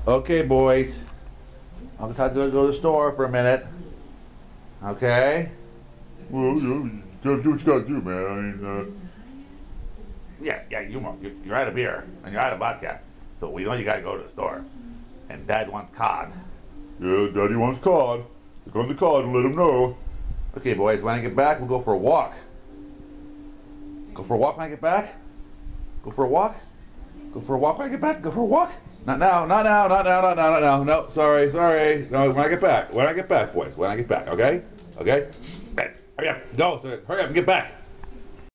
Okay, boys. Uncle Todd's gonna go to the store for a minute. Okay? Well, you gotta do what you gotta do, man. I mean, Yeah, you're out of beer and you're out of vodka. So we know you gotta go to the store. And Dad wants cod. yeah, Daddy wants cod. Look on the cod and let him know. Okay, boys, when I get back, we'll go for a walk. Go for a walk when I get back? Go for a walk? Go for a walk when I get back? Go for a walk? Not now, not now, not now, not now, not now. No, sorry. No, when I get back. When I get back, boys. When I get back, okay? Okay? Hurry up, go. Hurry up and get back.